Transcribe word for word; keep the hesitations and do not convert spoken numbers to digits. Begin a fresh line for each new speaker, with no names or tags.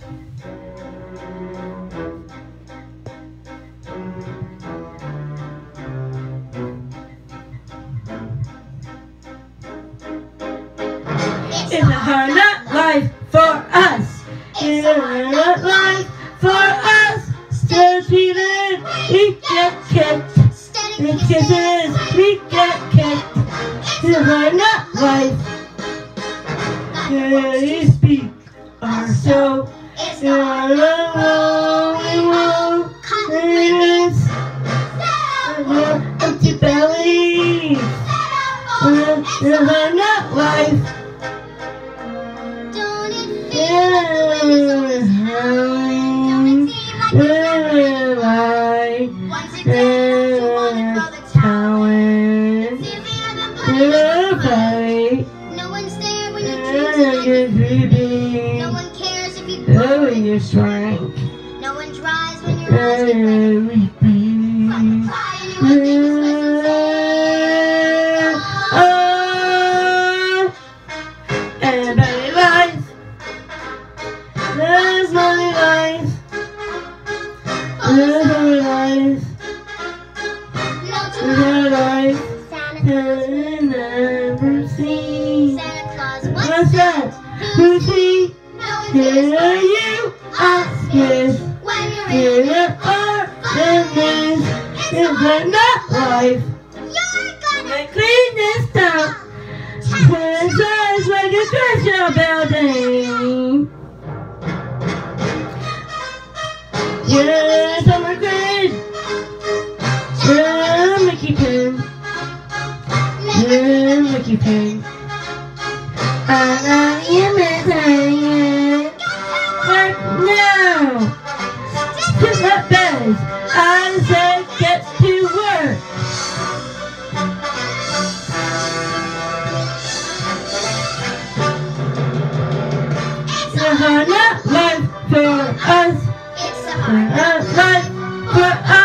It's a hard knock life for us. It's a hard knock life for us. Still cheating, we get kicked. In kisses, we get kicked. It's a hard knock life. Can you speak our soul? It's a hard knock life. It's empty belly. It's a hard knock life.
No one's there when you dream. No one cares if you grow when you're shrink. No one dries when you're asking from crying you will think it's
Oh, everybody lies. There's money lies. There's money lies. There's money lies. I've never seen.
Santa Claus,
What's that? Who's he? Here you ask is.
When you're
Here
in
you are, and this is not life.
you're gonna
I clean this town. When it says like a treasure building. Yeah, summer grade. Yeah, Mickey Pin. Yeah, Mickey Pin. And I am it right now. Put that bed. I said get to work. It's a hard knock life for us.
It's a
Hard
hard
knock life for us.